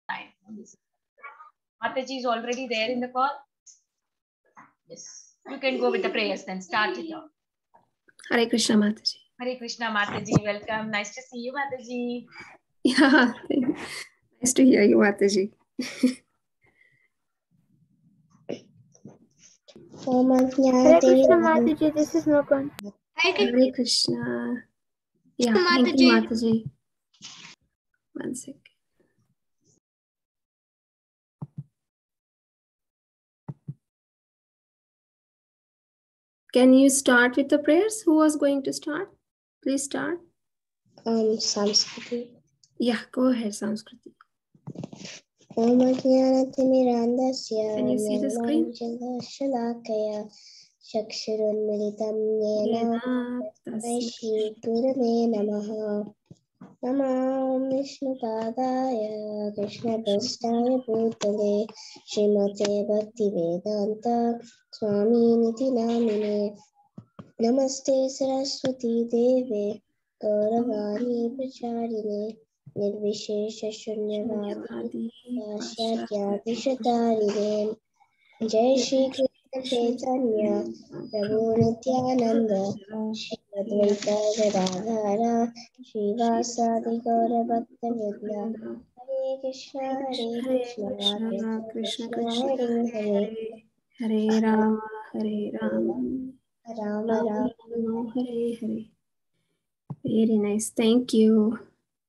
time. Mataji is already there in the call. Yes, you can go with the prayers then. Start it off. Hare Krishna Mataji. Hare Krishna Mataji, welcome. Nice to see you, Mataji. Yeah, nice to hear you, Mataji. Hare Krishna Mataji, this is Mukund. Hare Krishna. Yeah, thank you, Mataji. 1 second. Can you start with the prayers? Who was going to start? Please start. Samskriti. Yeah, go ahead, Samskriti. Om Ajnanatimirandasya Can you see the screen? Shalakaya Shakshirunmilitam Yena Shri Gurave Namaha Namah Vishnu Padaya Krishna Prasthaya Bhutale Srimate Bhakti Vedanta Swami Niti Namine Namaste Saraswati Deve Gauravani Pracharine Nirvishesha Shunyavadi Vashyadya Vishatarine Jai Shri Krishna Chaitanya Prabhu Nityananda Shri Advaita Gadadhara Shri Vasadi Gaura Bhakta Vrinda Hare Krishna Krishna Krishna Krishna Hare Hare Hare Rama, Hare Rama, Rama Rama Rama Rama, Hare Hare. Very nice, thank you.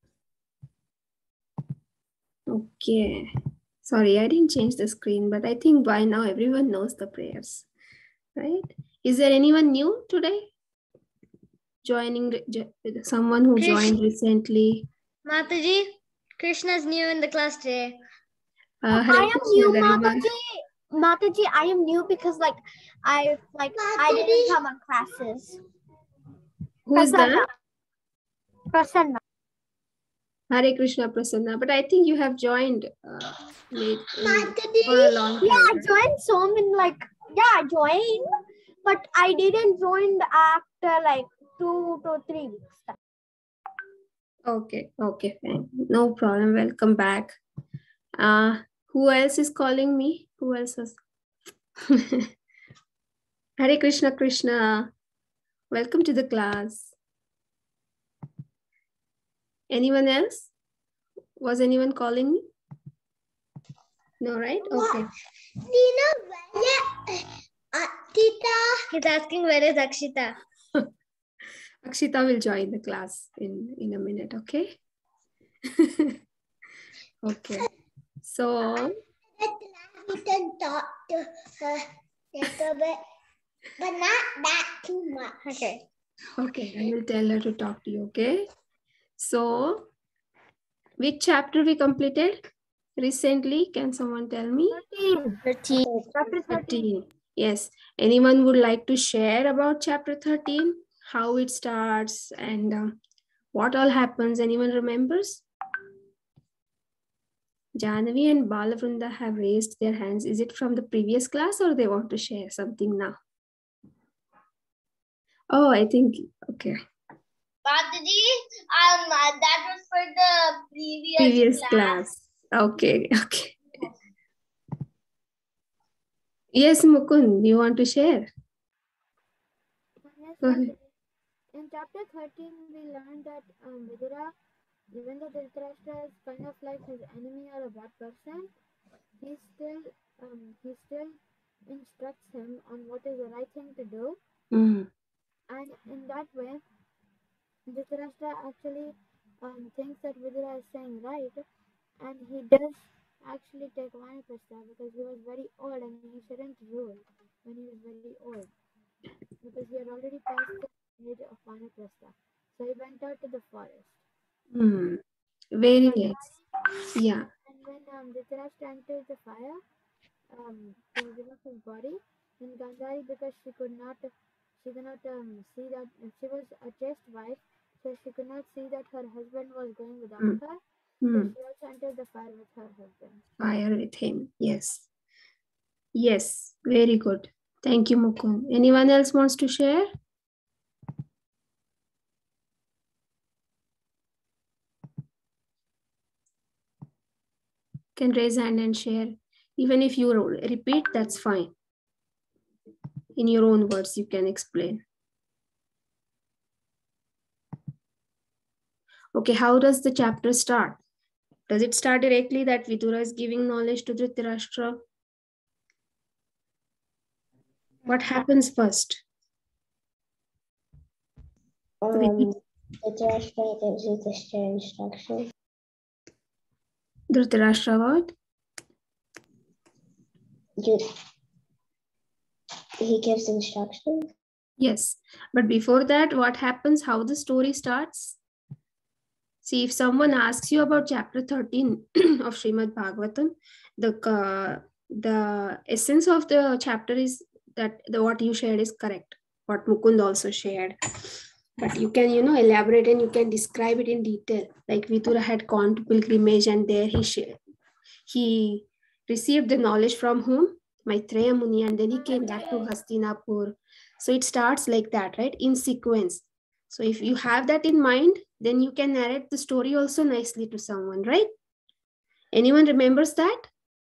Okay, sorry, I didn't change the screen, but I think by now everyone knows the prayers, right? Is there anyone new today? Joining, someone who joined recently? Mataji, Krishna's new in the class today. Hare I am Krishna, new, Garima. Mataji, I am new because I didn't come on classes. Who is that? Prasanna. Hare Krishna, Prasanna. But I think you have joined late Mataji. for a long time. Yeah, I joined some in I joined, but I didn't join after 2 to 3 weeks. Okay, fine. No problem. Welcome back. Who else is calling me? Who else was? Hare Krishna, Krishna. Welcome to the class. Anyone else? Was anyone calling me? No, right? Okay. He's asking where is Akshita. Akshita will join the class in a minute, okay? Okay. So, we can talk to her little bit, but not that too much. Okay. okay, I will tell her to talk to you, okay? So, which chapter we completed recently? Can someone tell me? 13. Chapter 13. Yes. Anyone would like to share about chapter 13? How it starts and what all happens? Anyone remembers? Jahnavi and Balavrinda have raised their hands. Is it from the previous class or they want to share something now? Oh, I think, okay. Mataji, that was for the Previous class. Okay. Yes, Mukund, you want to share? Yes, Go ahead. in chapter 13, we learned that Vidura, even though Dhritarashtra is kind of like his enemy or a bad person, he still instructs him on what is the right thing to do. And in that way, Dhritarashtra actually thinks that Vidura is saying right, and he does actually take Vanaprastha because he was very old and he shouldn't rule when he was very old because he had already passed the age of Vanaprastha. So he went out to the forest. Very nice. Yeah. And when Dhritarashtra entered the fire to give up his body, then Gandhari, because she could not see that she was a chaste wife, so she could not see that her husband was going without her. So she also entered the fire with her husband. Fire with him, yes. Yes, very good. Thank you, Mukund. Anyone else wants to share? Can raise hand and share. Even if you repeat, that's fine. In your own words, you can explain. Okay, how does the chapter start? Does it start directly that Vidura is giving knowledge to Dhritarashtra? What happens first? Dhritarashtra gives Yudhishthira instructions. Dhritarashtra what? He gives instructions. Yes, but before that, what happens? How the story starts? See, if someone asks you about chapter 13 of Srimad Bhagavatam, the essence of the chapter is that what you shared is correct. What Mukund also shared. But you can, elaborate and you can describe it in detail. Like Vidura had gone to pilgrimage and there he received the knowledge from whom? Maitreya Muni, and then he came back to Hastinapur. So it starts like that, right? In sequence. So if you have that in mind, then you can narrate the story also nicely to someone, right? Anyone remembers that?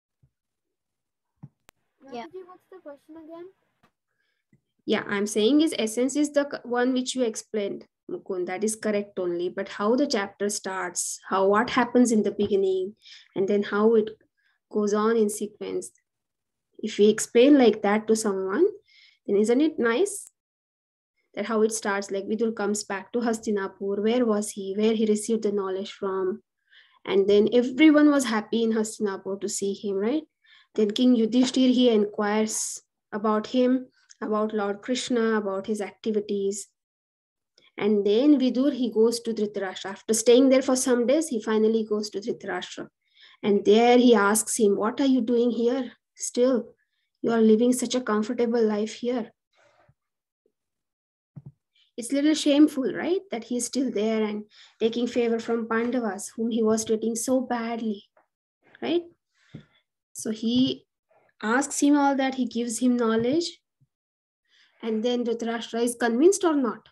Yeah. What's the question again? Yeah, I'm saying his essence is the one which you explained, Mukund. That is correct only. But how the chapter starts, what happens in the beginning, and then how it goes on in sequence. If we explain like that to someone, then isn't it nice? That how it starts, like Vidur comes back to Hastinapur. Where was he? Where he received the knowledge from? And then everyone was happy in Hastinapur to see him, right? Then King Yudhishthir, he inquires about him, about Lord Krishna, about his activities. And then Vidur, he goes to Dhritarashtra. After staying there for some days, he finally goes to Dhritarashtra. And there he asks him, what are you doing here? Still, you are living such a comfortable life here. It's a little shameful, right? That he's still there and taking favor from Pandavas, whom he was treating so badly, right? So he asks him all that, he gives him knowledge. And then Dhritarashtra is convinced or not?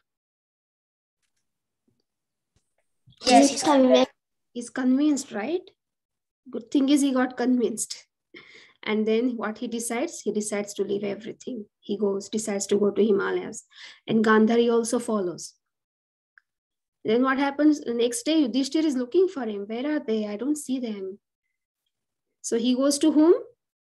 Yes, he's convinced. He's convinced, right? Good thing is he got convinced. And then what he decides? He decides to leave everything. He decides to go to Himalayas. And Gandhari also follows. Then what happens? The next day, Yudhishthir is looking for him. Where are they? I don't see them. So he goes to whom?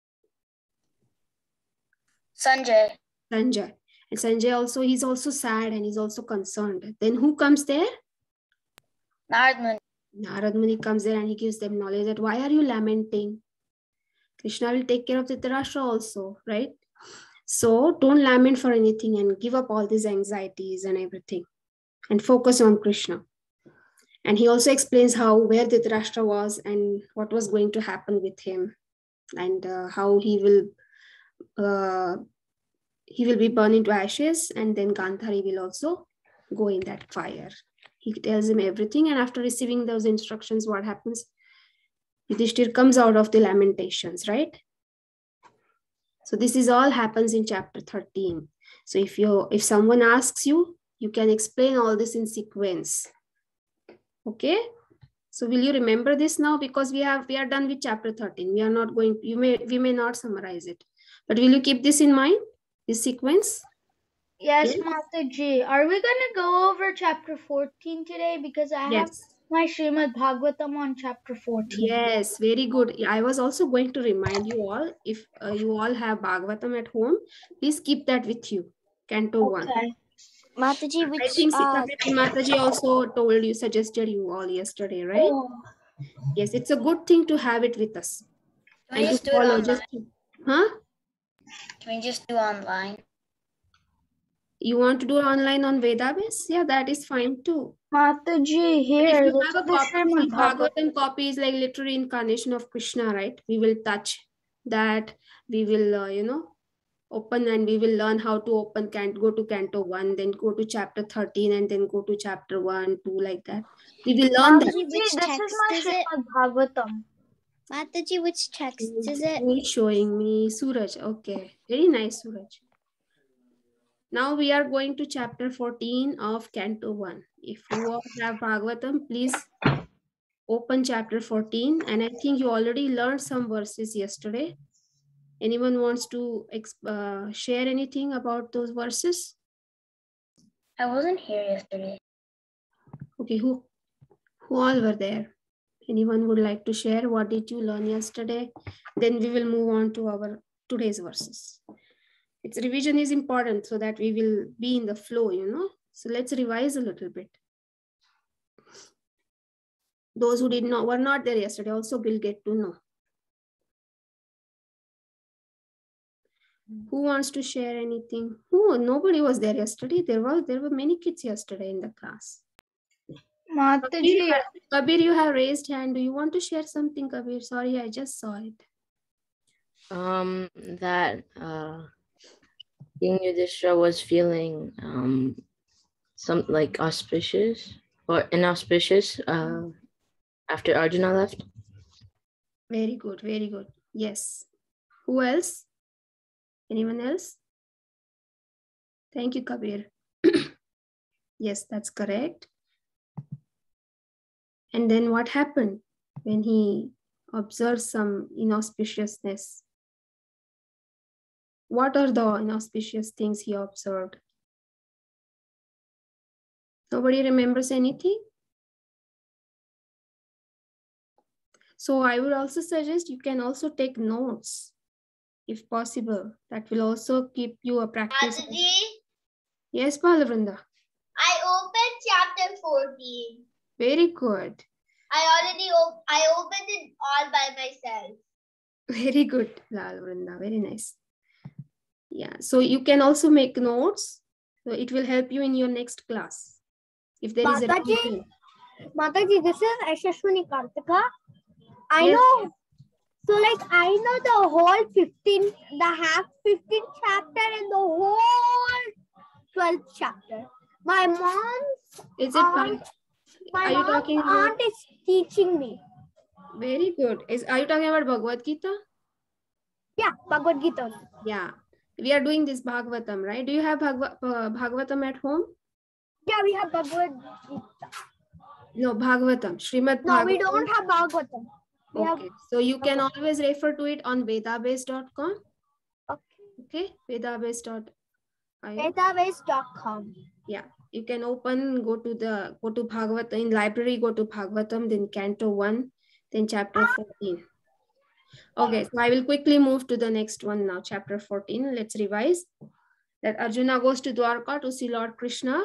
Sanjay. Sanjay. And Sanjay also, he's also sad and he's also concerned. Then who comes there? Narad Muni. Narad Muni comes there and he gives them knowledge that why are you lamenting? Krishna will take care of Dhritarashtra also, right? So don't lament for anything and give up all these anxieties and everything and focus on Krishna. And he also explains where Dhritarashtra was and what was going to happen with him and how he will be burned into ashes, and then Gandhari will also go in that fire. He tells him everything, and after receiving those instructions, what happens? Yudhishthir comes out of the lamentations, right? So this is all happens in chapter 13. So if someone asks you, you can explain all this in sequence. Okay? So will you remember this now? Because we are done with chapter 13. We are not going, we may not summarize it. But will you keep this in mind, this sequence? Yes, Mataji. Are we going to go over chapter 14 today? Because I have my Srimad Bhagavatam on chapter 14. Yes, very good. I was also going to remind you all, if you all have Bhagavatam at home, please keep that with you. Canto 1. Mataji, I think Mataji also suggested you all yesterday, right? Oh. Yes, it's a good thing to have it with us. Can we just do it online? Can we just do online? You want to do it online on Vedabase? Yeah, that is fine too. Mataji, here. If you have a copy, Bhagavatam copy is like literary incarnation of Krishna, right? We will touch that. We will, open and we will learn how to open, go to Canto 1, then go to chapter 13 and then go to chapter 1, 2, like that. We will learn that. This is my Srimad Bhagavatam. Mataji, which text is it? It's showing me Suraj. Okay, very nice, Suraj. Now we are going to chapter 14 of Canto 1. If you all have Bhagavatam, please open chapter 14, and I think you already learned some verses yesterday. Anyone wants to share anything about those verses? I wasn't here yesterday. Okay, who all were there? Anyone would like to share what did you learn yesterday? Then we will move on to our today's verses. Its revision is important so that we will be in the flow, you know. So let's revise a little bit. Those who were not there yesterday also will get to know. Who wants to share anything? Nobody was there yesterday. There were many kids yesterday in the class. Kabir, you have raised hand. Do you want to share something, Kabir? Sorry, I just saw it. That King Yudhishthira was feeling some like auspicious or inauspicious after Arjuna left. Very good, very good. Yes. Who else? Anyone else? Thank you, Kabir. Yes, that's correct. And then what happened when he observed some inauspiciousness? What are the inauspicious things he observed? Nobody remembers anything? So I would also suggest you can also take notes if possible. That will also keep you a practice. Mataji, yes, Balavrinda. I opened chapter 14. Very good. I opened it all by myself. Very good, Balavrinda. Very nice. Yeah, so you can also make notes. So it will help you in your next class. If there is a Mataji, this is Ashashwini Kartika. I know. So like I know the whole 15th chapter and the whole 12th chapter. My mom's aunt is teaching me. Very good. Are you talking about Bhagavad Gita? Yeah, Bhagavad Gita. Yeah. We are doing this Bhagavatam, right? Do you have Bhagavatam at home? Yeah, we have Bhagavad Gita. No, Bhagavatam. Srimad Bhagavatam. No, we don't have Bhagavatam. Okay, so you can always refer to it on vedabase.com. Okay, vedabase.com. Vedabase.com. Yeah, you can go to Bhagavatam in library, go to Bhagavatam, then Canto 1, then chapter 14. Okay, so I will quickly move to the next one now, chapter 14. Let's revise. That Arjuna goes to Dwarka to see Lord Krishna.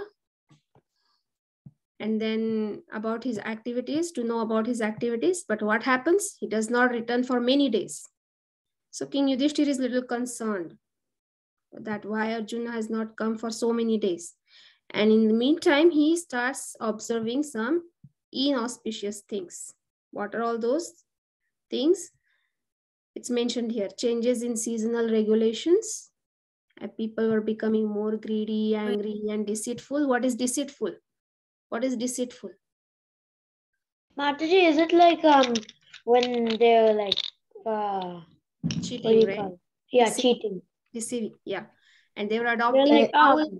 And then about his activities, to know about his activities. But what happens? He does not return for many days. So King Yudhishthira is a little concerned that why Arjuna has not come for so many days. And in the meantime, he starts observing some inauspicious things. What are all those things? It's mentioned here. Changes in seasonal regulations. People were becoming more greedy, angry, and deceitful. What is deceitful? What is deceitful? Mataji, is it like when they're like cheating, right? Yeah, cheating. Deceiving, yeah. And they were adopting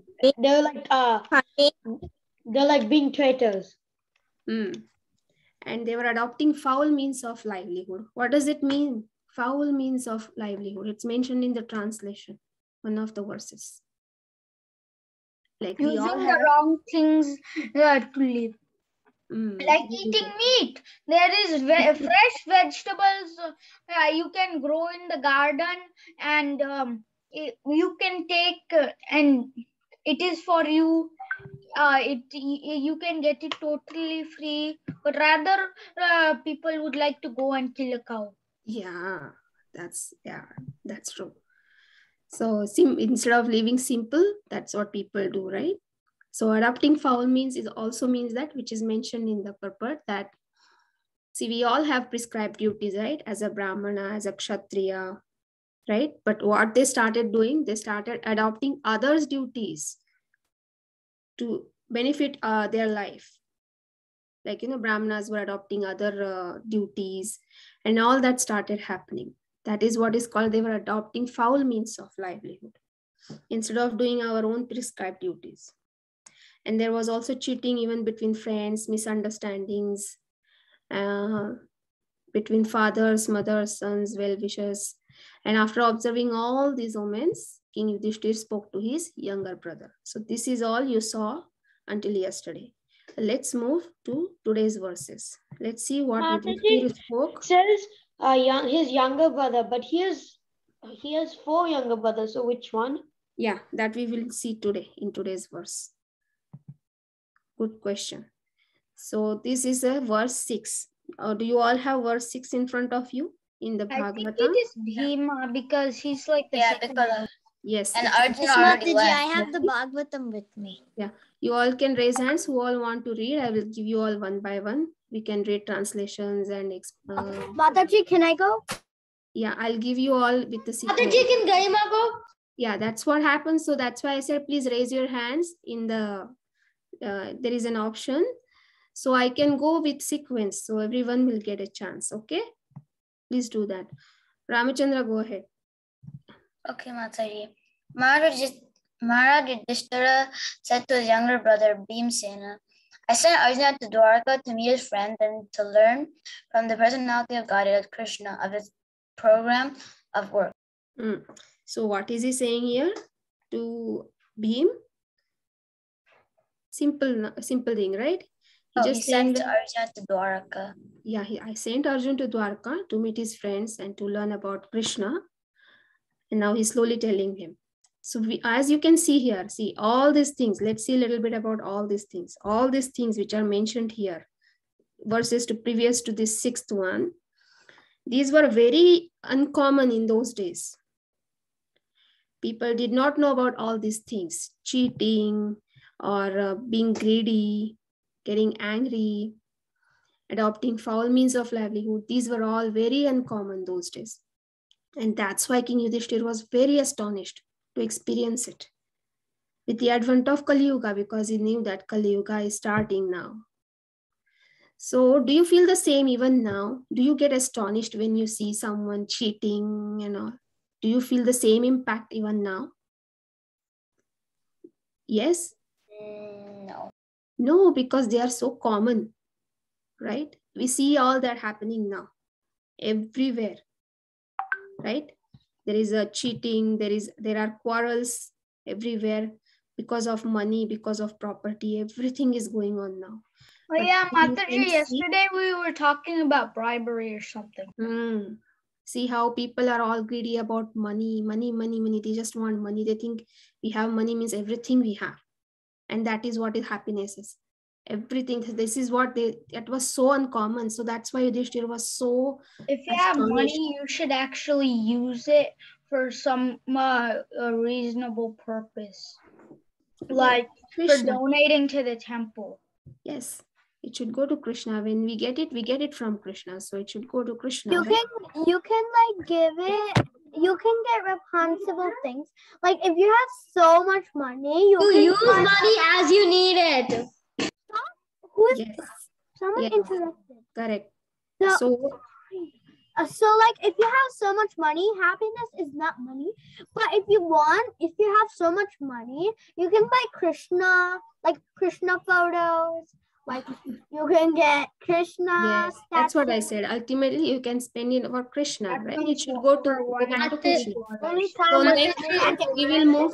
they're like being traitors. And they were adopting foul means of livelihood. What does it mean? Foul means of livelihood. It's mentioned in the translation, one of the verses. Like using the wrong things to live. Like eating meat. There is fresh vegetables you can grow in the garden, and you can take and it is for you. You can get it totally free, but rather people would like to go and kill a cow. Yeah, that's true. So instead of living simple, that's what people do, right? So adopting foul means also means that, which is mentioned in the purport, that see, we all have prescribed duties, right? As a Brahmana, as a Kshatriya, right? But what they started doing, they started adopting others' duties to benefit their life. Like, Brahmanas were adopting other duties, and all that started happening. That is what is called, they were adopting foul means of livelihood instead of doing our own prescribed duties. And there was also cheating even between friends, misunderstandings, between fathers, mothers, sons, well-wishers. And after observing all these omens, King Yudhishthir spoke to his younger brother. So this is all you saw until yesterday. Let's move to today's verses. Let's see what Yudhishthir spoke. Says his younger brother, but he has 4 younger brothers. So which one? Yeah, that we will see today in today's verse. Good question. So this is a verse 6. Do you all have verse 6 in front of you in the Bhagavatam? I think it is Bhima because he's like the second one. Yes. And Arjuna already went. I have the Bhagavatam with me. Yeah, you all can raise hands who all want to read. I will give you all one by one. We can read translations and Mataji, can I go? Yeah, I'll give you all with the sequence. Mataji, can Garima go? Yeah, that's what happens. So that's why I said, please raise your hands in the, there is an option. So I can go with sequence. So everyone will get a chance. Okay. Please do that. Ramachandra, go ahead. Okay, Mataji. Maharaj Yudhishthira said to his younger brother Bhimsena, I sent Arjuna to Dwarka to meet his friend and to learn from the personality of Godhead Krishna of his program of work. So what is he saying here to Bhim? Simple thing, right? He sent Arjuna to Dwarka. Yeah, I sent Arjuna to Dwarka to meet his friends and to learn about Krishna. And now he's slowly telling him. So as you can see here, see all these things. Let's see a little bit about all these things. All these things which are mentioned here, verses to previous to this 6th one. These were very uncommon in those days. People did not know about all these things, cheating or being greedy, getting angry, adopting foul means of livelihood. These were all very uncommon those days. And that's why King Yudhishthira was very astonished to experience it with the advent of Kali Yuga, because he knew that Kali Yuga is starting now. So do you feel the same even now? Do you get astonished when you see someone cheating and all? Do you feel the same impact even now? Yes? No. No, because they are so common, right? We see all that happening now, everywhere, right? There is a cheating, there are quarrels everywhere because of money, because of property. Everything is going on now. Oh yeah, Mataji, yesterday we were talking about bribery or something. See how people are all greedy about money. They just want money. They think we have money means everything we have. And that is what happiness is. Everything. This is what it was so uncommon. So that's why Yudhishthira was so If you have money, you should actually use it for some reasonable purpose. Like for donating to the temple. Yes. It should go to Krishna. When we get it from Krishna. So it should go to Krishna. You can like give it, you can get responsible things. Like if you have so much money, you can use money as you need it. Who is someone interrupted? Correct. So like if you have so much money, happiness is not money. But if you have so much money, you can buy Krishna photos. Like you can get Krishna. Yes, that's what I said. Ultimately, you can spend it for Krishna, right? It should go to Krishna. So next we will move.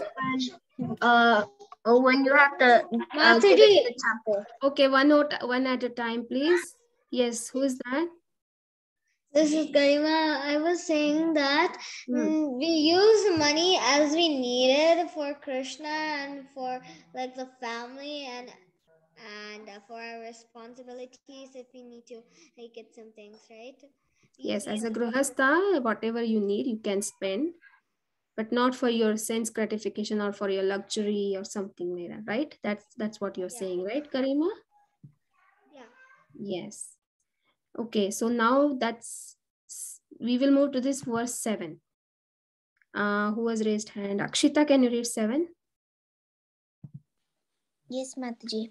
When you have to the temple. Okay, one at a time, please. Yes, who is that? This is Garima. I was saying that we use money as we need it for Krishna and for like the family and for our responsibilities if we need to like get some things, right? Yes, as a grihastha, whatever you need, you can spend, but not for your sense gratification or for your luxury or something like that, right? That's what you're saying, right, Garima? Yeah. Yes. Okay, so now we will move to this verse 7. Who has raised hand? Akshita, can you read 7? Yes, Mataji.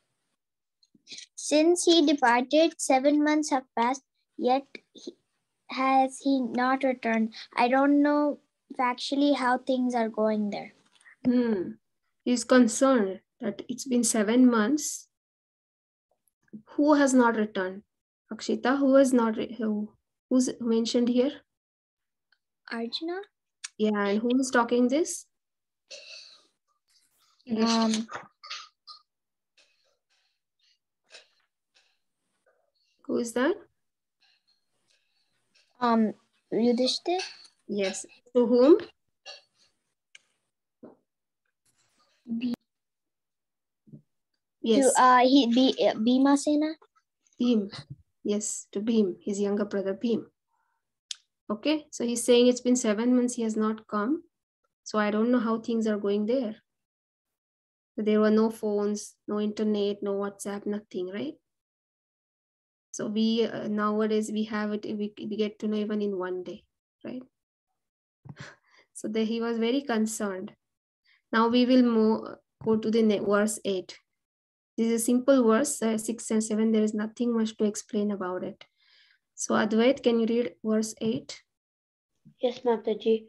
Since he departed, 7 months have passed, yet has he not returned. I don't know factually how things are going there. He's concerned that it's been 7 months. Who has not returned? Akshita, who's mentioned here? Arjuna? Yeah, and who is talking this? Who is that? Yudhishthir? Yes. To whom? Yes. To Bhimasena? Bhim. Yes, to Bhim, his younger brother Bhim. Okay, so he's saying it's been 7 months he has not come. So I don't know how things are going there. There were no phones, no internet, no WhatsApp, nothing, right? So we nowadays we have it, we get to know even in one day, right? So he was very concerned. Now we will go to the verse 8. This is a simple verse, 6 and 7. There is nothing much to explain about it. So Advait, can you read verse 8? Yes, Mataji.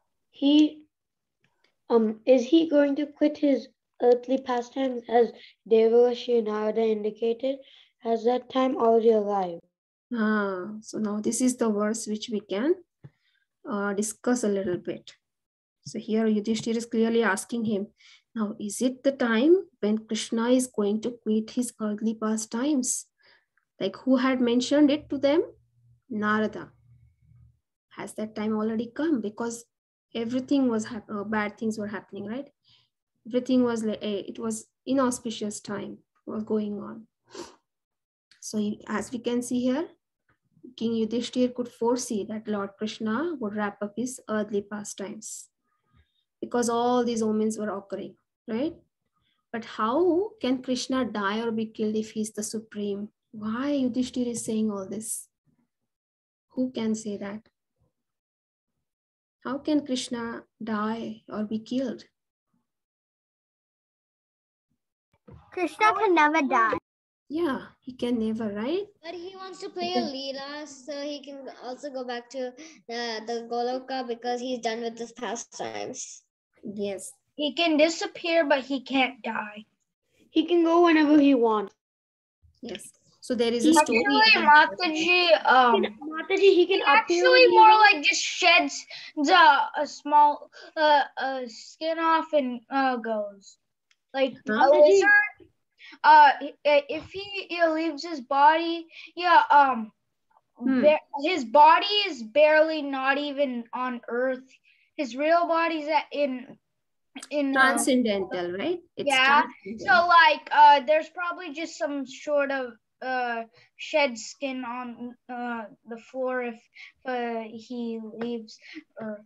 Is he going to quit his earthly pastimes as Devarashi Narada indicated? Has that time already arrived? So now this is the verse which we can discuss a little bit. So here Yudhishthira is clearly asking him, now is it the time when Krishna is going to quit his earthly pastimes? Like who had mentioned it to them? Narada. Has that time already come? Because everything was bad things were happening, right? Everything was like it was inauspicious time was going on. So as we can see here, King Yudhishthira could foresee that Lord Krishna would wrap up his earthly pastimes because all these omens were occurring, right? But how can Krishna die or be killed if he's the supreme? Why Yudhishthira is saying all this? Who can say that? How can Krishna die or be killed? Krishna can never die. Yeah, he can never, right? But he wants to play a Leela, so he can also go back to the Goloka because he's done with his pastimes. Yes. He can disappear, but he can't die. He can go whenever he wants. Yes. So there is a story. Actually, Mataji, he can actually more like just sheds a small skin off and goes. Like a lizard. If he leaves his body, his body is barely not even on Earth. His real body's in transcendental, right? It's so like there's probably just some sort of shed skin on the floor if he leaves Earth.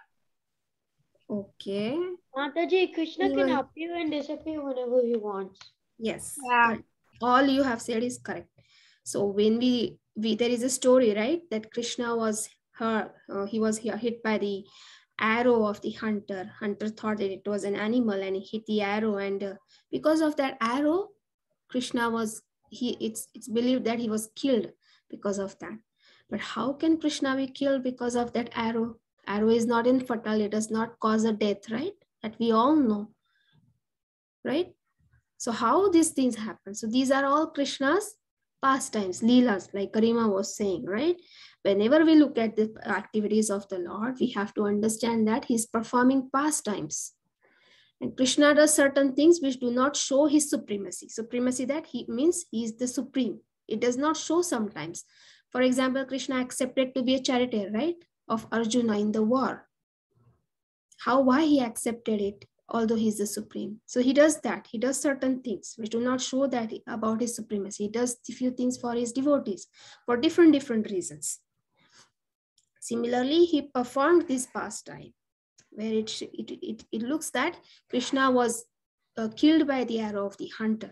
Okay. Mataji, Krishna can appear and disappear whenever he wants. Yes. Yeah. All you have said is correct. So when we there is a story, right, that Krishna was he was hit by the arrow of the hunter. Hunter thought that it was an animal and he hit the arrow, and because of that arrow, Krishna was it's believed that he was killed because of that. But how can Krishna be killed because of that arrow? Arrow is not infertile, it does not cause a death, right? That we all know, right? So how these things happen? So these are all Krishna's pastimes, leelas, like Karima was saying, right? Whenever we look at the activities of the Lord, we have to understand that he's performing pastimes. And Krishna does certain things which do not show his supremacy. Supremacy that he means he is the supreme. It does not show sometimes. For example, Krishna accepted to be a charioteer, right, of Arjuna in the war. Why he accepted it, although he's the supreme? So he does that. He does certain things which do not show that about his supremacy. He does a few things for his devotees for different reasons. Similarly, he performed this pastime where it looks that Krishna was killed by the arrow of the hunter.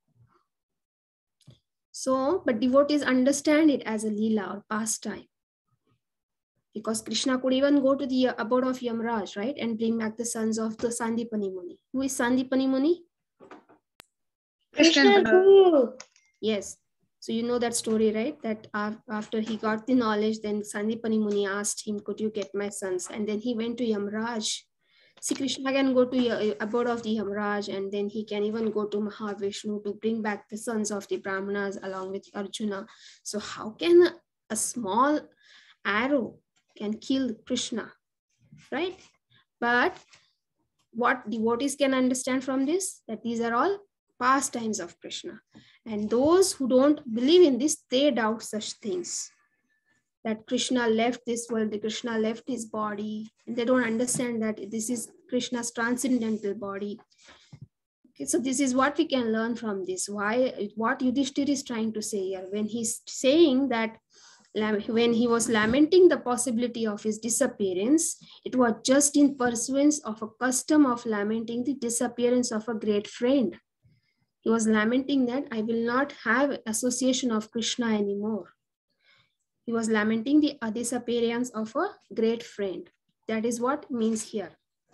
So, but devotees understand it as a leela or pastime. Because Krishna could even go to the abode of Yamraj, right? And bring back the sons of the Sandipani Muni. Who is Sandipani Muni? Krishna's guru. Yes. So you know that story, right? That after he got the knowledge, then Sandipani Muni asked him, could you get my sons? And then he went to Yamraj See, Krishna can go to abode of the Yamaraj, and then he can even go to Mahavishnu to bring back the sons of the Brahmanas along with Arjuna. So how can a small arrow can kill Krishna, right? But what devotees can understand from this, that these are all pastimes of Krishna. And those who don't believe in this, they doubt such things. That Krishna left this world, that Krishna left his body, and they don't understand that this is Krishna's transcendental body. Okay, so this is what we can learn from this. What Yudhishthira is trying to say here, when he's saying that when he was lamenting the possibility of his disappearance, it was just in pursuance of a custom of lamenting the disappearance of a great friend. He was lamenting that I will not have association of Krishna anymore. He was lamenting the disappearance of a great friend. That is what means here.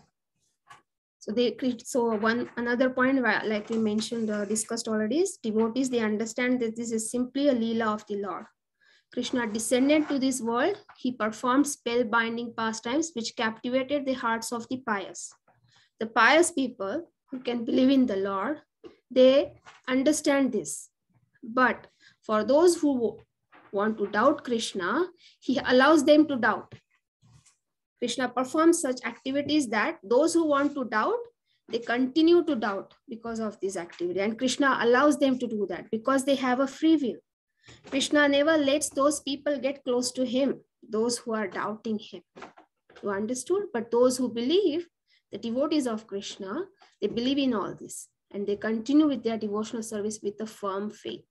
So another point, like we mentioned, discussed already, is devotees, they understand that this is simply a Leela of the Lord. Krishna descended to this world. He performed spellbinding pastimes which captivated the hearts of the pious. The pious people who can believe in the Lord, they understand this. But for those who want to doubt Krishna, he allows them to doubt. Krishna performs such activities that those who want to doubt, they continue to doubt because of this activity. And Krishna allows them to do that because they have a free will. Krishna never lets those people get close to him, those who are doubting him. You understood? But those who believe, the devotees of Krishna, they believe in all this and they continue with their devotional service with a firm faith.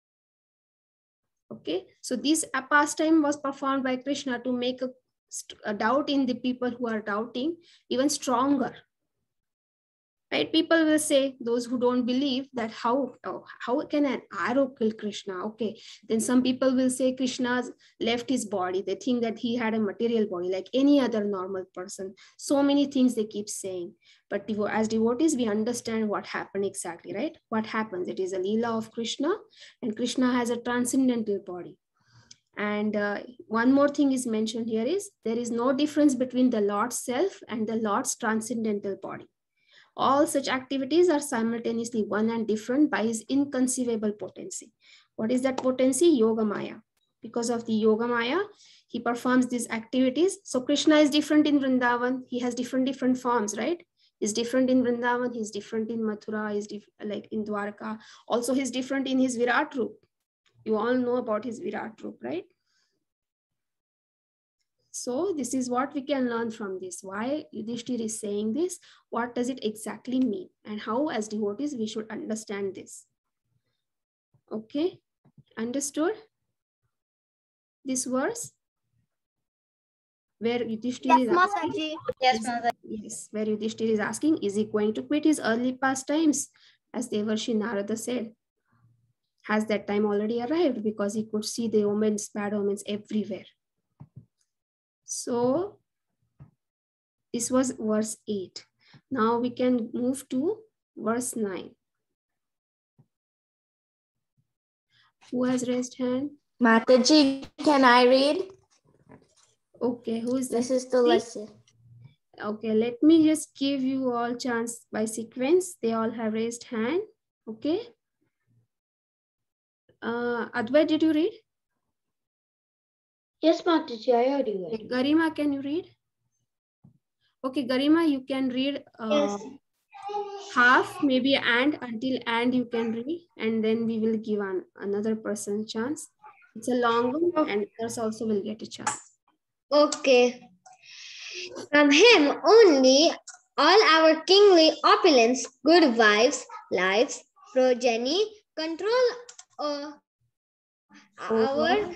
Okay, so this pastime was performed by Krishna to make a doubt in the people who are doubting even stronger. Right? People will say, those who don't believe, that how can an arrow kill Krishna? Okay, then some people will say Krishna left his body. They think that he had a material body like any other normal person. So many things they keep saying. But as devotees, we understand what happened exactly, right? What happens? It is a Leela of Krishna, and Krishna has a transcendental body. And one more thing is mentioned here is, there is no difference between the Lord's self and the Lord's transcendental body. All such activities are simultaneously one and different by his inconceivable potency. What is that potency? Yoga Maya. Because of the Yoga Maya, he performs these activities. So Krishna is different in Vrindavan. He has different forms, right? He's different in Vrindavan. He's different in Mathura. He's like in Dwarka. Also, he's different in his Virat Roop. You all know about his Virat Roop, right? So this is what we can learn from this. Why Yudhishthira is saying this? What does it exactly mean? And how as devotees we should understand this. Okay, understood? This verse? Where Yudhishthira is asking, yes, where Yudhishthira is asking, is he going to quit his early pastimes? As Devarshi Narada said, has that time already arrived? Because he could see the omens, bad omens everywhere. So this was verse 8. Now we can move to verse 9. Who has raised hand? Mataji, can I read? Okay, who is this? This is Tulasi. Okay, let me just give you all chance by sequence. They all have raised hand. Okay. Advait, did you read? Yes, Mataji, I already read. Okay, Garima, can you read? Okay, Garima, you can read Yes. half, maybe until you can read, and then we will give another person chance. It's a long one, and others also will get a chance. Okay. From him only all our kingly opulence, good wives, lives, progeny, control our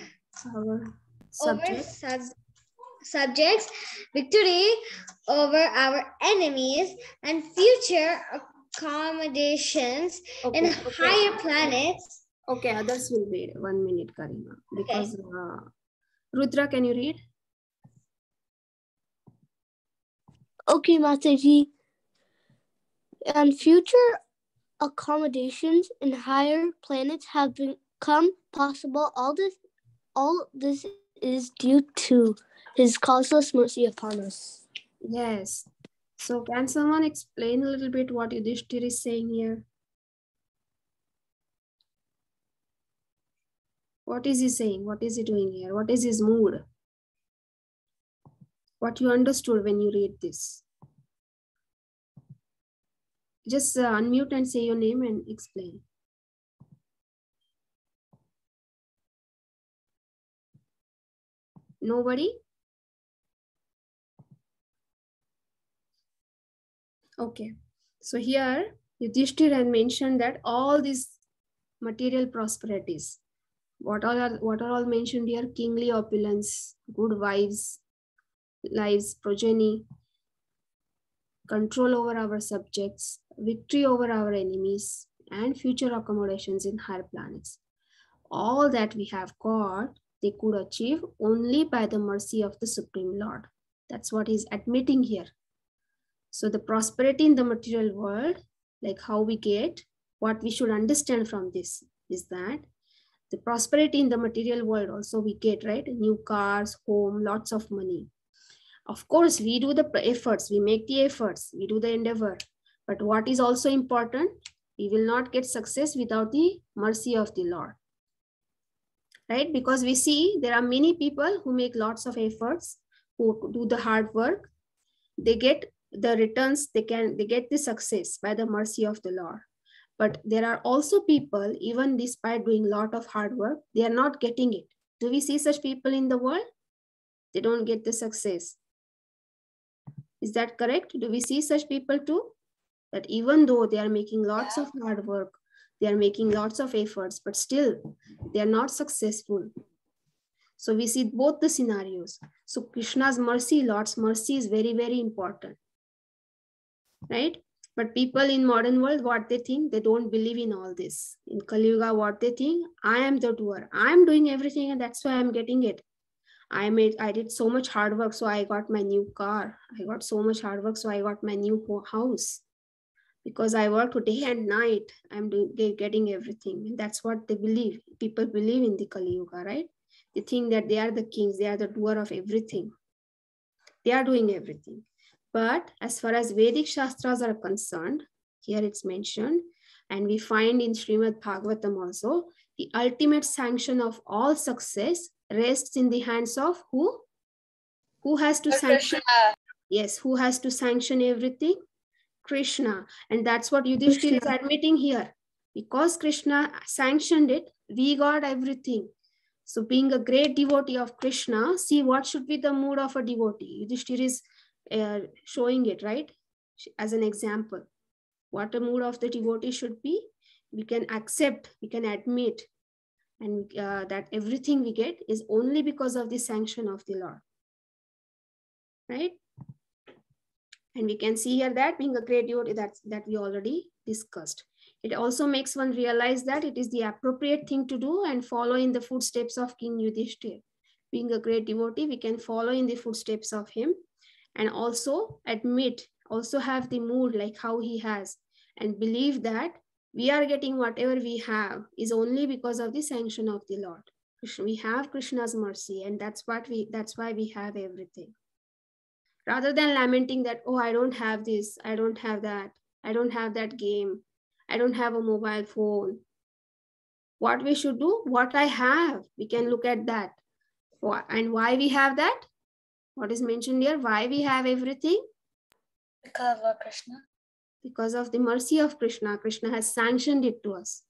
subjects, victory over our enemies, and future accommodations in higher planets. Okay, others will read. 1 minute, Karima. Because Rudra, can you read? Okay, Mataji. And future accommodations in higher planets have become possible. All this is due to his causeless mercy upon us. Yes. So can someone explain a little bit what Yudhishthir is saying here? What is he saying? What is he doing here? What is his mood? What you understood when you read this? Just unmute and say your name and explain. Nobody? Okay. So here Yudhishthir had mentioned that all these material prosperities, what are all mentioned here? Kingly opulence, good wives, lives, progeny, control over our subjects, victory over our enemies, and future accommodations in higher planets. All that we have got, they could achieve only by the mercy of the Supreme Lord. That's what he's admitting here. So the prosperity in the material world, like how we get, what we should understand from this is that the prosperity in the material world also we get, right? New cars, home, lots of money. Of course, we do the efforts, we make the efforts, we do the endeavor. But what is also important, we will not get success without the mercy of the Lord. Right? Because we see there are many people who make lots of efforts, who do the hard work. They get the returns, they get the success by the mercy of the Lord. But there are also people, even despite doing a lot of hard work, they are not getting it. Do we see such people in the world? They don't get the success. Is that correct? Do we see such people too? That even though they are making lots of hard work, they are making lots of efforts, but still they are not successful. So we see both the scenarios. So Krishna's mercy, Lord's mercy is very, very important. Right? But people in modern world, what they think, they don't believe in all this. In Kali Yuga, what they think, I am the doer. I am doing everything and that's why I'm getting it. I did so much hard work, so I got my new car. I got so much hard work, so I got my new house. Because I worked day and night, I'm getting everything. And that's what they believe. People believe in the Kali Yuga, right? They think that they are the kings, they are the doer of everything. They are doing everything. But as far as Vedic Shastras are concerned, here it's mentioned, and we find in Srimad Bhagavatam also, the ultimate sanction of all success rests in the hands of who? Who has to sanction? Yes, who has to sanction everything? Krishna. And that's what Yudhishthira is admitting here. Because Krishna sanctioned it, we got everything. So being a great devotee of Krishna, see what should be the mood of a devotee. Yudhishthira is showing it, right? As an example. What a mood of the devotee should be. We can accept, we can admit, and that everything we get is only because of the sanction of the Lord. Right? And we can see here that being a great devotee, that we already discussed. It also makes one realize that it is the appropriate thing to do and follow in the footsteps of King Yudhishthira. Being a great devotee, we can follow in the footsteps of him and also admit, also have the mood like how he has, and believe that we are getting whatever we have is only because of the sanction of the Lord. We have Krishna's mercy, and that's why we have everything. Rather than lamenting that, oh, I don't have this, I don't have that, I don't have that game, I don't have a mobile phone. What we should do, what I have, we can look at that. And why we have that? What is mentioned here? Why we have everything? Because of Krishna. Because of the mercy of Krishna. Krishna has sanctioned it to us.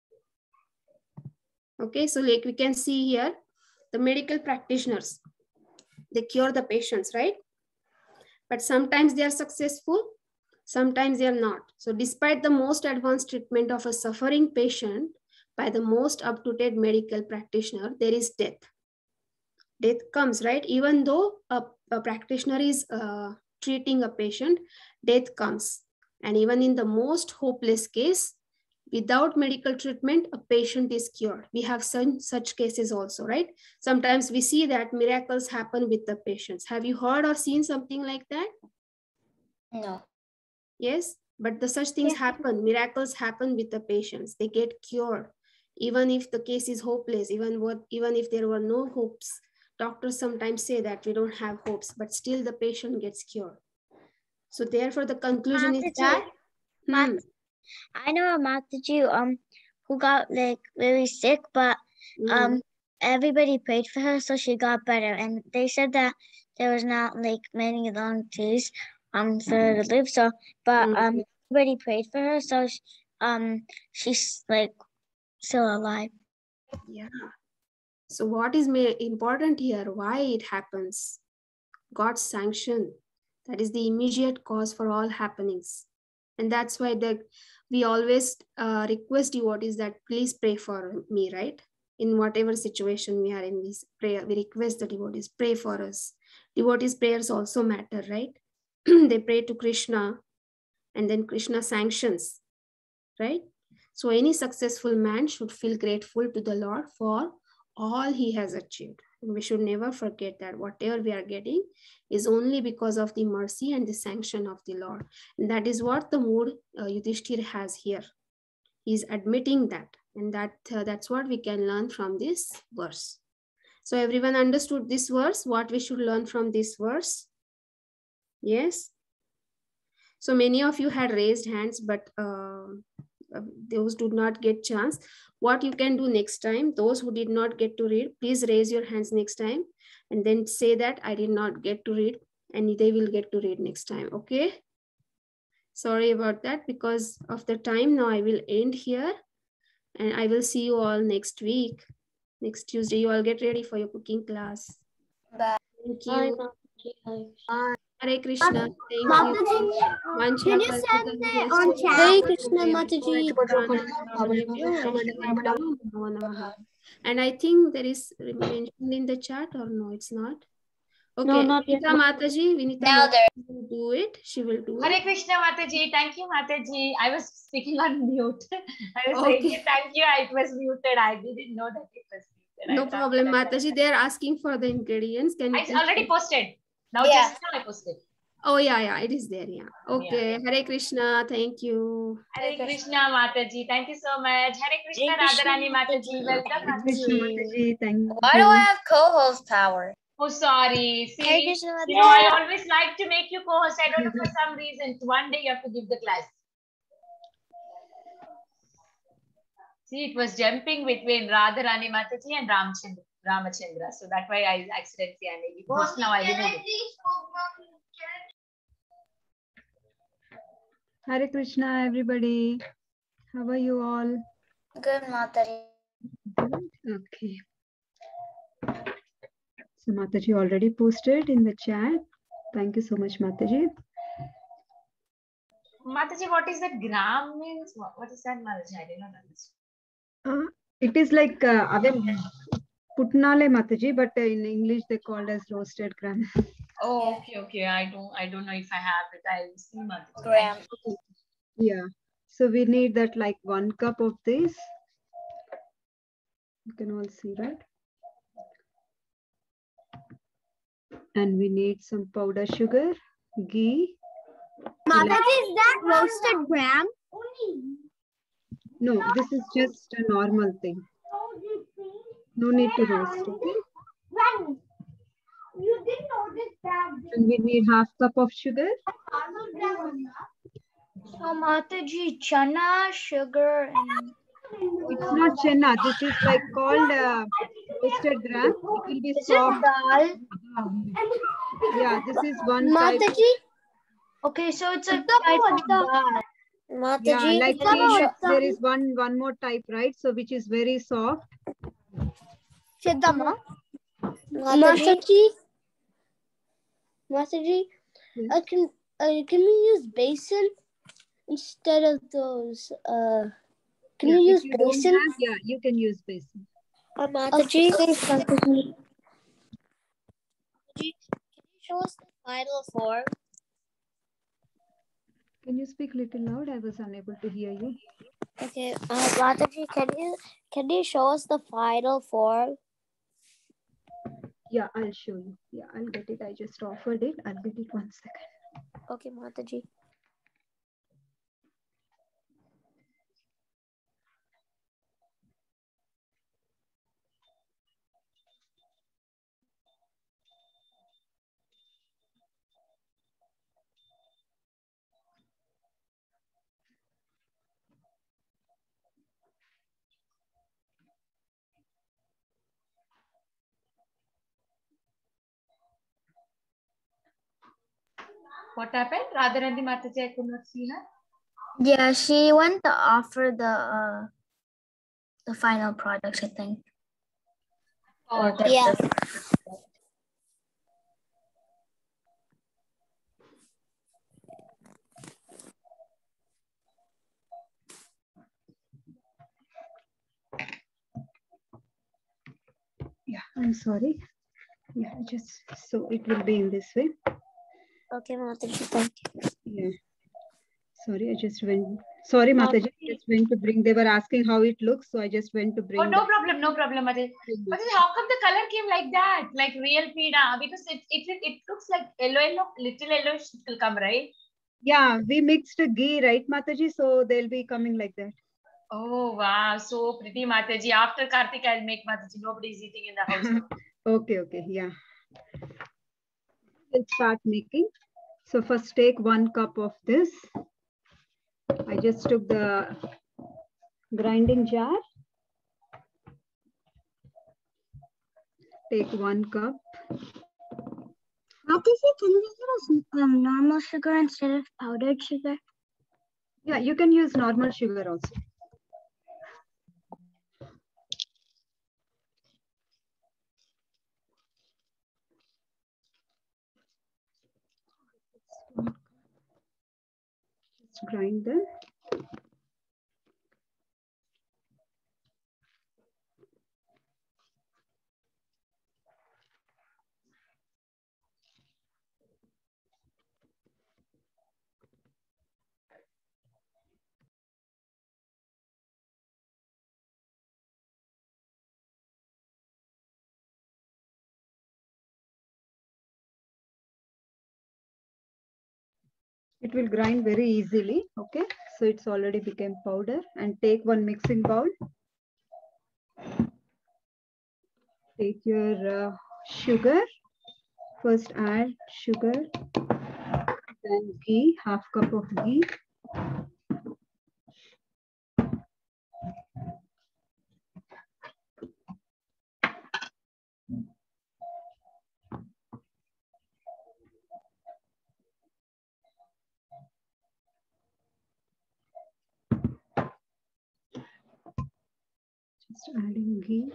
Okay, so like we can see here, the medical practitioners, they cure the patients, right? But sometimes they are successful, sometimes they are not. So despite the most advanced treatment of a suffering patient by the most up-to-date medical practitioner, there is death. Death comes, right? Even though a practitioner is treating a patient, death comes. And even in the most hopeless case, without medical treatment, a patient is cured. We have such cases also, right? Sometimes we see that miracles happen with the patients. Have you heard or seen something like that? No. Yes, but such things happen. Miracles happen with the patients. They get cured. Even if the case is hopeless, even if there were no hopes, doctors sometimes say that we don't have hopes, but still the patient gets cured. So therefore the conclusion is that I know a Mataji who got like really sick, but everybody prayed for her, so she got better. And they said that there was not like many long days for her to live. So, but everybody prayed for her, so she's like still alive. Yeah. So what is important here? Why it happens? God's sanction. That is the immediate cause for all happenings. And that's why we always request devotees that please pray for me, right? In whatever situation we are in, we request the devotees, pray for us. Devotees' prayers also matter, right? They pray to Krishna and then Krishna sanctions, right? So any successful man should feel grateful to the Lord for all he has achieved. And we should never forget that whatever we are getting is only because of the mercy and the sanction of the Lord. And that is what the mood Yudhishthir has here. He is admitting that. And that's what we can learn from this verse. So everyone understood this verse, what we should learn from this verse? Yes? So many of you had raised hands, but those did not get chance. What you can do next time, those who did not get to read, please raise your hands next time and then say that I did not get to read, and they will get to read next time. Okay. Sorry about that. Because of the time now, I will end here and I will see you all next week. Next Tuesday, you all get ready for your cooking class. Bye. Thank you. Bye. Hare Krishna. Thank Mataji, you. can you send it on chat? Hare Krishna, Mataji. And I think there is mentioned in the chat, or no, it's not. Okay, No, not yet. Vinita Mataji, Vinita Now Mataji will do it. She will do Hare it. Krishna Mataji. Thank you, Mataji. I was speaking on mute. I was Okay. saying thank you. It was muted. I didn't know that it was muted. No problem, Mataji. They are asking for the ingredients. Can you I already posted. Now Yeah. just now I posted. Oh, yeah, it is there. Yeah. Okay. Hare Krishna. Thank you. Hare Krishna Mataji. Thank you so much. Hare Krishna Radharani Mataji. Welcome Mataji. Why do I have co-host power? Oh, sorry. See, Hare Krishna you know, I always like to make you co-host. I don't know for some reason. One day you have to give the class. See, it was jumping between Radharani Mataji and Ramachandra. So that's why I accidentally I made you co-host. Now I remove it. Hare Krishna, everybody. How are you all? Good, Mataji. Okay. So Mataji already posted in the chat. Thank you so much, Mataji. Mataji, what is that gram means? What is that, Mataji? I did not understand. It is like putnale Mataji, but in English they called as roasted gram. Oh, okay. I don't know if I have it. I will see Mataji. Gram. Yeah. So we need that like 1 cup of this. You can all see, right? And we need some powder sugar, ghee. Mataji, is that roasted gram? No, this is just a normal thing. No need to roast, okay? You didn't notice that. And we need 1/2 cup of sugar. So Mataji, chana, sugar, and It's not chenna. This is like called roasted gram. It will be is soft. it dal? Yeah, this is one type. Mataji. Okay, so it's a type of dal. Mataji, Yeah, like there is one more type, right? So which is very soft. Siddhama. Mataji. Yes. Can we use basin instead of those? Can Yeah, we if use you don't basin? have, yeah, you can use basin. Mataji, Okay, Mataji. can you show us the final form? Can you speak a little loud? I was unable to hear you. Okay, Mataji, can you show us the final form? Yeah, I'll show you. Yeah, I'll get it. I just offered it. I'll get it 1 second. Okay, Mataji. What happened? Radharani Mataji, I could not see her. Yeah, she went to offer the final products, I think. Oh, Or Yeah. Yeah, I'm sorry. Yeah, just so it will be in this way. Okay, Mataji, thank you. Yeah. Sorry, I just went. Sorry, Mataji, I just went to bring. They were asking how it looks, so I just went to bring. Oh, no problem, no problem, Mataji. Mataji, how come the color came like that? Like real pida? Because it looks like yellow, little yellowish will come, right? Yeah, we mixed ghee, right, Mataji? So they'll be coming like that. Oh, wow. So pretty, Mataji. After Kartik, I'll make Mataji. Nobody's eating in the house now. Okay, yeah. We'll start making. So first take 1 cup of this. I just took the grinding jar. Take 1 cup. Mataji, can we use normal sugar instead of powdered sugar? Yeah, you can use normal sugar also. Just grind them. It will grind very easily. Okay, so it's already became powder. And take 1 mixing bowl. Take your sugar. First add sugar, then ghee, half cup of ghee. Just adding ghee.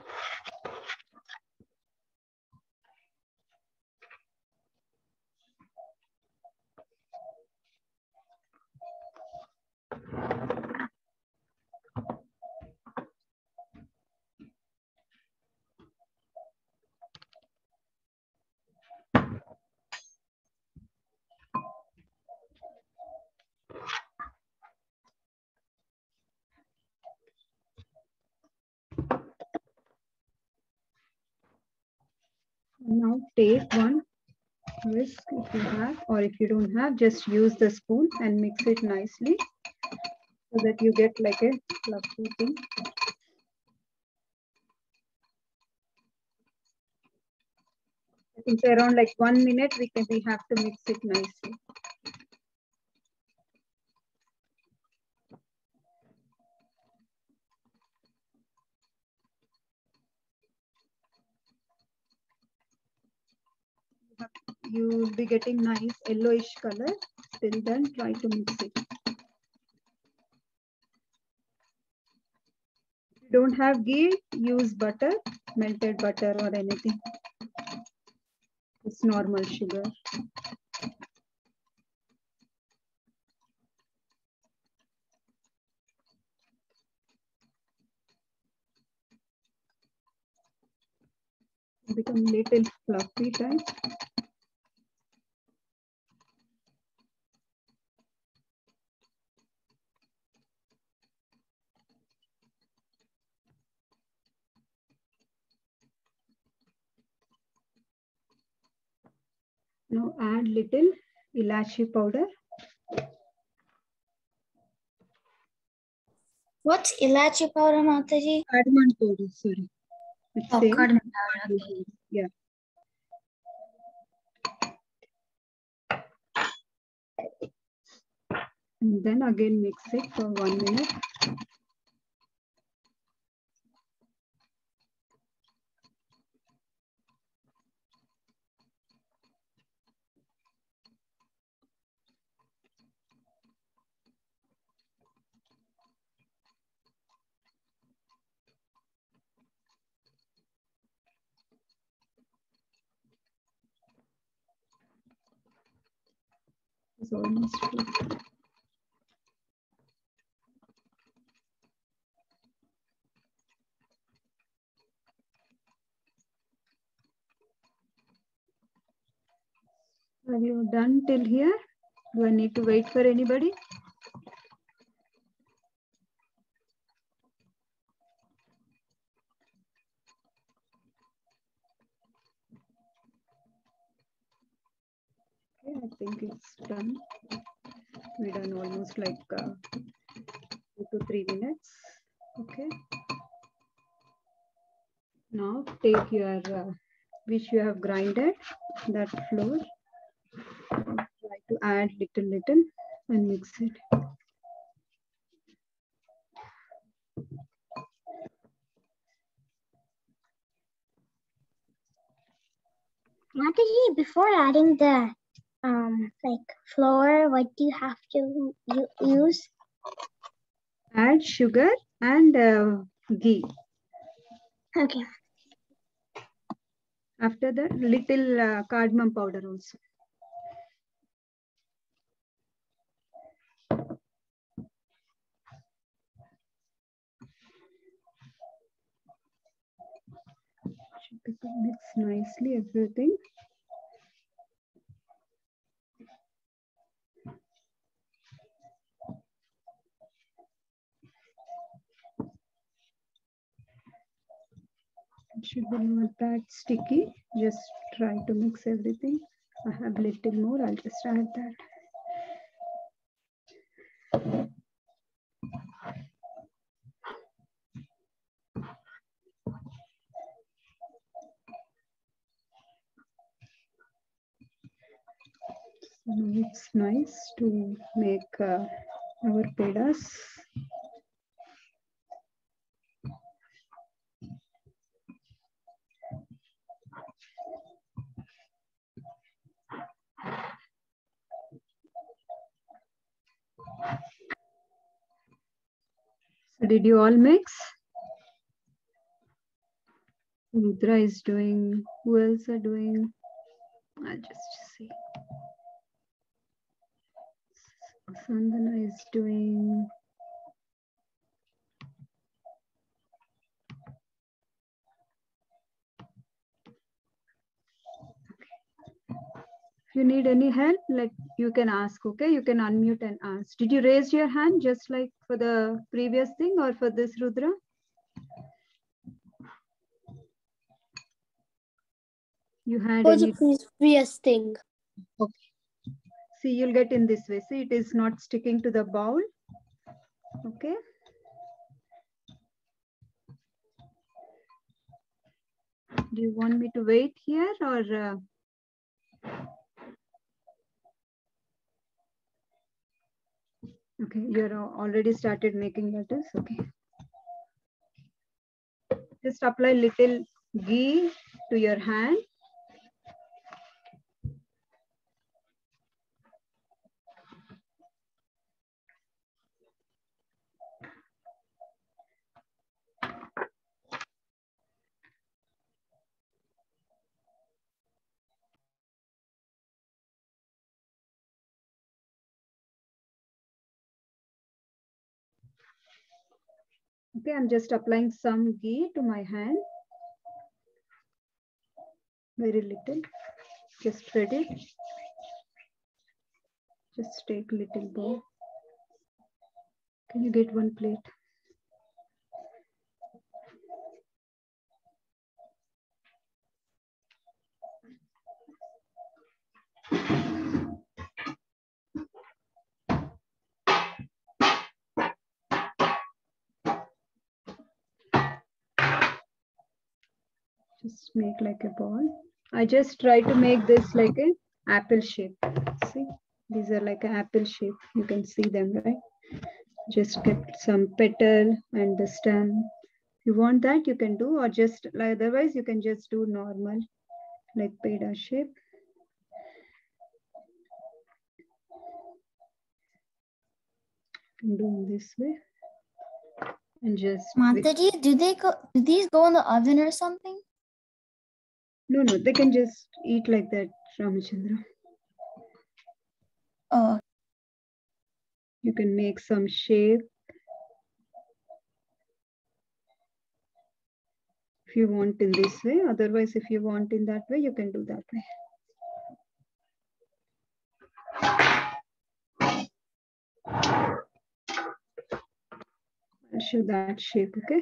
Now take 1 whisk if you have, or if you don't have, just use the spoon and mix it nicely so that you get like a fluffy thing. I think around like 1 minute we have to mix it nicely. You will be getting nice yellowish color. Till then, try to mix it. If you don't have ghee, use butter, melted butter or anything. It's normal sugar. Become little fluffy type. Now add little ilachi powder. What's ilachi powder, Mataji? Cardamom powder, sorry. It's Oh, same. cardamom powder. Okay. Yeah. And then again mix it for 1 minute. It's almost full. Are you done till here? Do I need to wait for anybody? Okay, I think it's done. We've done almost like 2 to 3 minutes. Okay. Now take your which you have grinded that flour. Try to add little and mix it. Mataji, before adding the like flour, what do you have to use? Add sugar and ghee. Okay. After that, little cardamom powder also. Mix nicely everything. It should be not that sticky. Just try to mix everything. I have a little more. I'll just add that. So it's nice to make our pedas. So did you all mix? Rudra is doing. Who else are doing? I'll just see. Sandhana is doing. If you need any help, like you can ask, okay? You can unmute and ask. Did you raise your hand just like for the previous thing or for this, Rudra? You had For any... the previous thing. Okay. See, you'll get in this way. See, it is not sticking to the bowl. Okay. Do you want me to wait here or... Okay, you're already started making lettuce. Okay. Just apply little ghee to your hand. Okay, I'm just applying some ghee to my hand. Very little. Just spread it. Just take a little bowl. Can you get one plate? Just make like a ball. I just try to make this like an apple shape. See, these are like an apple shape. You can see them, right? Just get some petal and the stem. If you want that, you can do, or just otherwise you can just do normal, like peda shape. Do in this way. And just Mataji, do these go in the oven or something? No, they can just eat like that, Ramachandra. Oh. You can make some shape. If you want in this way, otherwise if you want in that way, you can do that way. I'll show that shape, okay?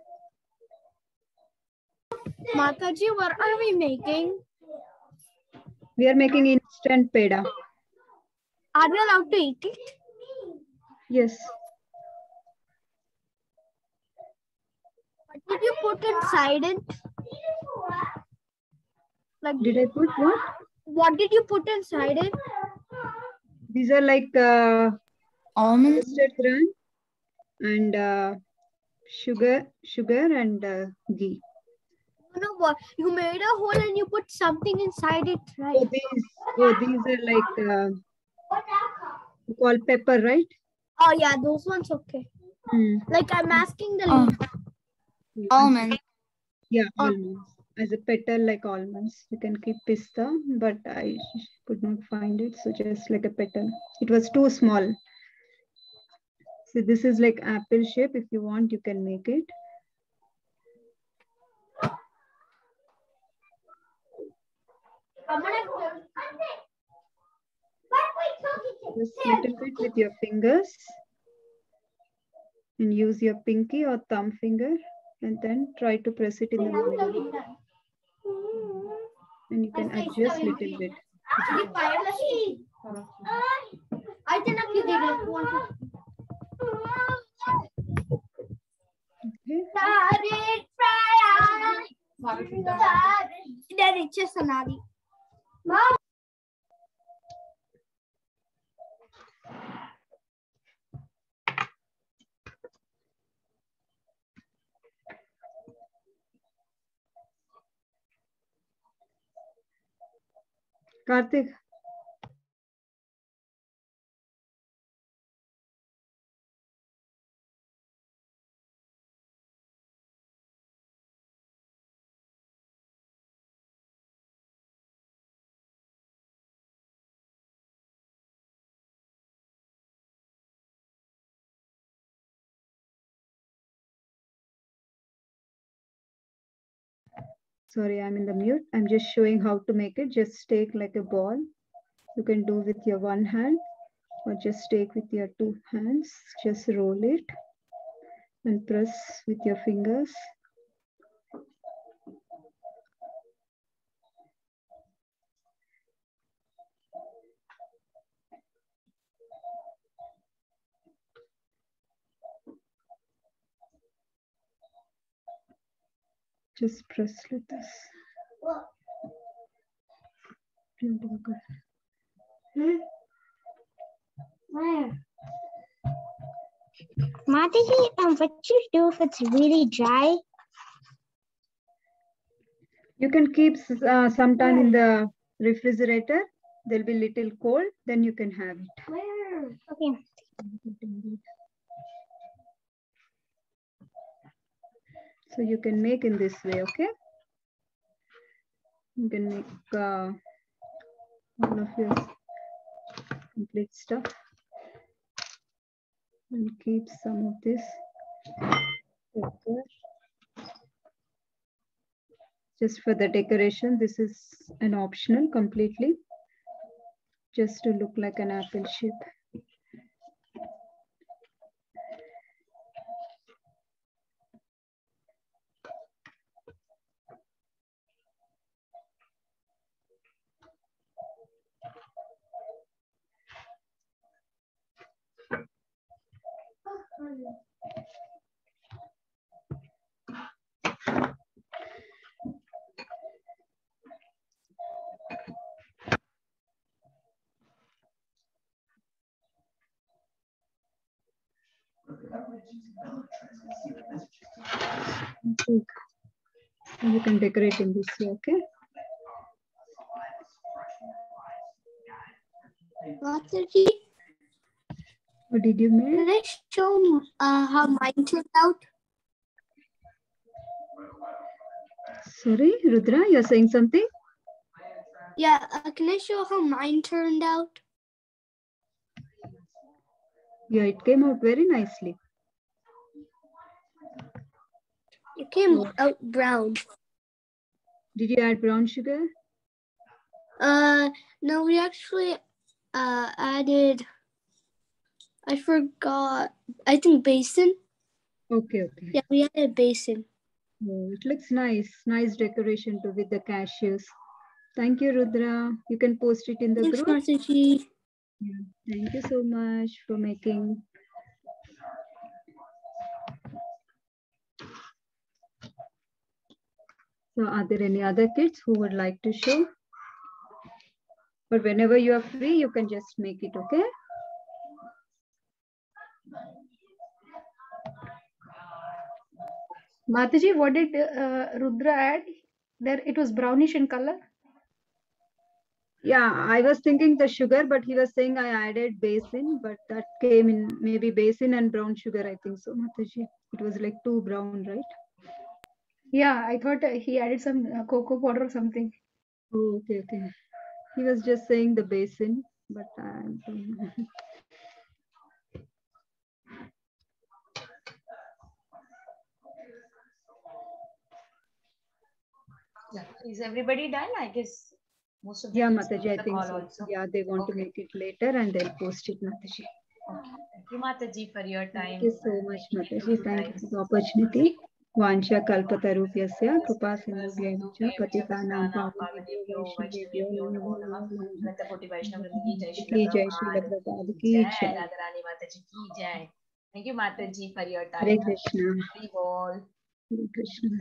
Mataji, what are we making? We are making instant peda. Are we allowed to eat it? Yes. What did you put inside it? Like, did I put what? What did you put inside it? These are like almonds, roasted gram and sugar and ghee. You know what? You made a hole and you put something inside it, right? These are like called pepper, right? Oh yeah, those ones okay. Like I'm asking the almonds. Yeah, almonds. As a petal like almonds. You can keep pista, but I could not find it. So just like a petal. It was too small. So this is like apple shape. If you want, you can make it. Just little bit with your fingers. And use your pinky or thumb finger. And then try to press it in the middle. And you can adjust a little bit. Karthik. Sorry, I'm in the mute. I'm just showing how to make it. Just take like a ball. You can do with your one hand or just take with your two hands. Just roll it and press with your fingers. Just press like this. Where? Mataji, what you do if it's really dry? You can keep some time in the refrigerator. There'll be little cold, then you can have it. Where? Okay. So you can make in this way, okay? You can make all of your complete stuff. And keep some of this pepper. Just for the decoration, this is an optional completely. Just to look like an apple shape. You can decorate in this way, okay? What did you make? Can I show how mine turned out? Sorry, Rudra, you're saying something? Yeah, can I show how mine turned out? Yeah, it came out very nicely. It came out brown. Did you add brown sugar? No, we actually added, I forgot, I think basin. Okay, okay. Yeah, we added basin. Oh, it looks nice. Nice decoration too with the cashews. Thank you, Rudra. You can post it in the Thanks, group. Mataji. Yeah. Thank you so much for making. So are there any other kids who would like to show? But whenever you are free, you can just make it, okay? Mataji, what did Rudra add? There, it was brownish in color. Yeah, I was thinking the sugar, but he was saying I added basin, but that came in maybe basin and brown sugar, I think so, Mataji. It was like too brown, right? Yeah, I thought he added some cocoa powder or something. Oh, okay, okay. He was just saying the basin, but I don't know. Yeah. Is everybody done? I guess most of them. Yeah, will Mataji, see I the think call so. also. Yeah, they want to make it later and they'll post it, Mataji. Okay. Thank you, Mataji, for your time. Thank you so much, Mataji. Thank you for the opportunity. Vansha kalpatarupyasya kripa sindhubhyaivacha patitanam pavanebhyo vaishnavebhyo namo namaha. Koti Vaishnav Ki Jai Ki Jai Srila Srila Prabhupada Prabhupada Ki Ki Jai, Jai. Radharani Mataji Ki Jai. Thank you, Mataji, for your time. Hare Krishna. Hare Bol. Hare Krishna.